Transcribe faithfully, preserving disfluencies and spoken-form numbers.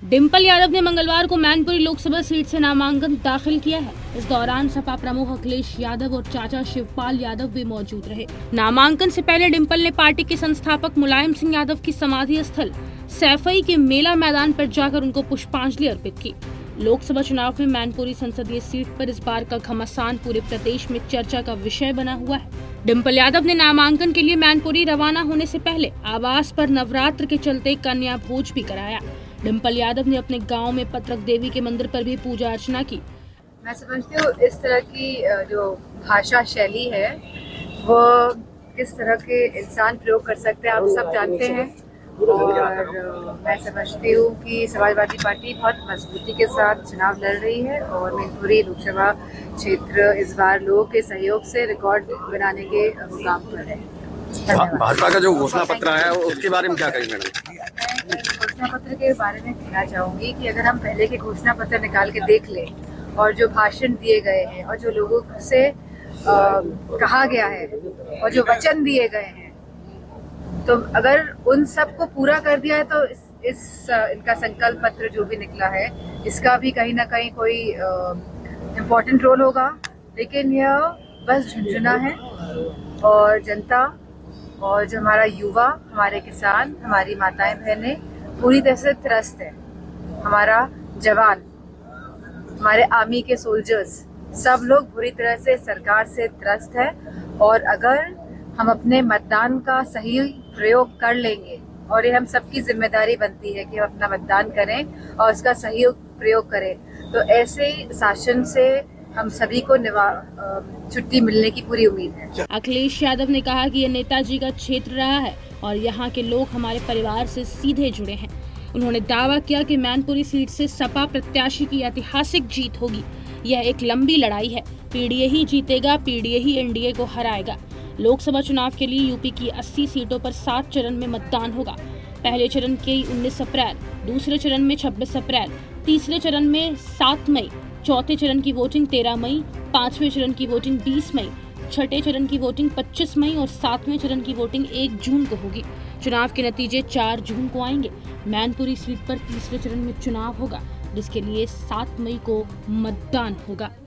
डिंपल यादव ने मंगलवार को मैनपुरी लोकसभा सीट से नामांकन दाखिल किया है। इस दौरान सपा प्रमुख अखिलेश यादव और चाचा शिवपाल यादव भी मौजूद रहे। नामांकन से पहले डिंपल ने पार्टी के संस्थापक मुलायम सिंह यादव की समाधि स्थल सैफई के मेला मैदान पर जाकर उनको पुष्पांजलि अर्पित की। लोकसभा चुनाव में मैनपुरी संसदीय सीट पर इस बार का घमासान पूरे प्रदेश में चर्चा का विषय बना हुआ है। डिंपल यादव ने नामांकन के लिए मैनपुरी रवाना होने से पहले आवास पर नवरात्र के चलते कन्या भोज भी कराया। डिंपल यादव ने अपने गांव में पत्रक देवी के मंदिर पर भी पूजा अर्चना की। मैं समझती हूँ इस तरह की जो भाषा शैली है वो किस तरह के इंसान प्रयोग कर सकते हैं आप सब जानते हैं, और मैं समझती हूँ कि समाजवादी पार्टी बहुत मजबूती के साथ चुनाव लड़ रही है और मैनपुरी लोकसभा क्षेत्र इस बार लोगों के सहयोग से रिकॉर्ड बनाने के मुकाम पर है। भाजपा का जो घोषणा पत्र आया है उसके बारे में क्या कहेंगे मैडम? घोषणा पत्र के बारे में कहना चाहूँगी कि अगर हम पहले के घोषणा पत्र निकाल के देख लें और जो भाषण दिए गए हैं और जो लोगों से आ, कहा गया है और जो वचन दिए गए हैं, तो अगर उन सब को पूरा कर दिया है तो इस, इस इनका संकल्प पत्र जो भी निकला है इसका भी कहीं ना कहीं कोई इम्पोर्टेंट रोल होगा। लेकिन यह बस झुंझुना है और जनता और जो हमारा युवा, हमारे किसान, हमारी माताएं बहनें पूरी तरह से त्रस्त है। हमारा जवान, हमारे आर्मी के सोल्जर्स, सब लोग बुरी तरह से सरकार से त्रस्त है। और अगर हम अपने मतदान का सही प्रयोग कर लेंगे, और ये हम सबकी जिम्मेदारी बनती है कि हम अपना मतदान करें और उसका सही प्रयोग करें, तो ऐसे शासन से हम सभी को छुट्टी मिलने की पूरी उम्मीद है। अखिलेश यादव ने कहा कि यह नेताजी का क्षेत्र रहा है और यहाँ के लोग हमारे परिवार से सीधे जुड़े हैं। उन्होंने दावा किया कि मैनपुरी सीट से सपा प्रत्याशी की ऐतिहासिक जीत होगी। यह एक लंबी लड़ाई है, पीडीए ही जीतेगा, पीडीए ही एनडीए को हराएगा। लोकसभा चुनाव के लिए यूपी की अस्सी सीटों पर सात चरण में मतदान होगा। पहले चरण के उन्नीस अप्रैल, दूसरे चरण में छब्बीस अप्रैल, तीसरे चरण में सात मई, चौथे चरण की वोटिंग तेरह मई, पांचवें चरण की वोटिंग बीस मई, छठे चरण की वोटिंग पच्चीस मई और सातवें चरण की वोटिंग एक जून को होगी। चुनाव के नतीजे चार जून को आएंगे। मैनपुरी सीट पर तीसरे चरण में चुनाव होगा, जिसके लिए सात मई को मतदान होगा।